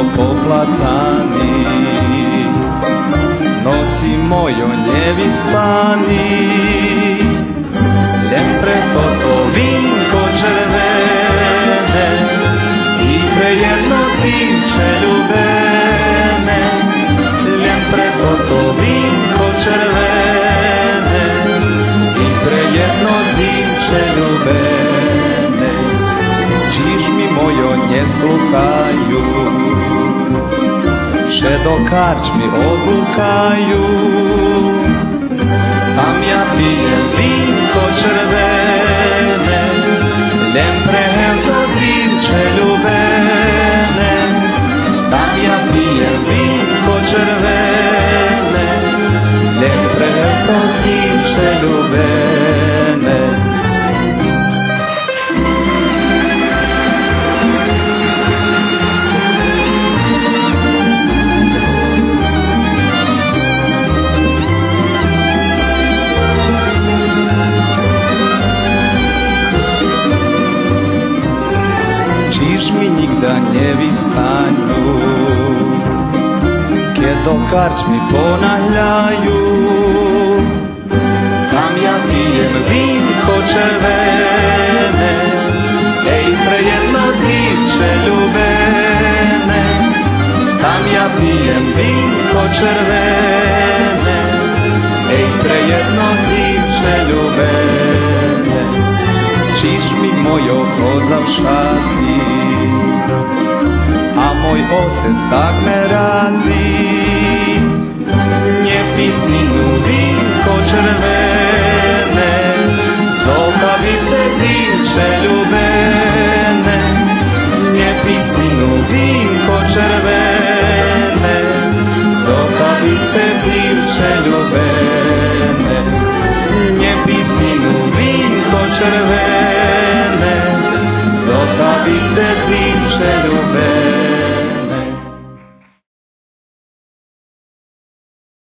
po platani, noci mojo njevi spani, ljem pre toto vinko červene i pre jedno zimče ljubene, ljem pre toto vinko červene i pre jedno zimče ljubene, čižmi mojo nje slukaju, vše do karčmi odlukaju, tam ja pijem vinko červene, ljem pre jedno zimče ljubene, tam ja pijem vinko červene, ljem pre jedno zimče ljubene. Čižmi nigda njevi stanju, kedo karčmi ponavljaju, tam ja pijem vinko červene, ej pre jedno zimče ljubene, tam ja pijem vinko červene, ej pre jedno zimče ljubene, čižmi mojo kozavšaci, a moj ocec tak me razi, nje pi sinu vinko červene, sokavice zimče ljubene, nje pi sinu vinko červene, sokavice zimče ljubene, nje pi sinu vinko červene, sokavice zimče ljubene.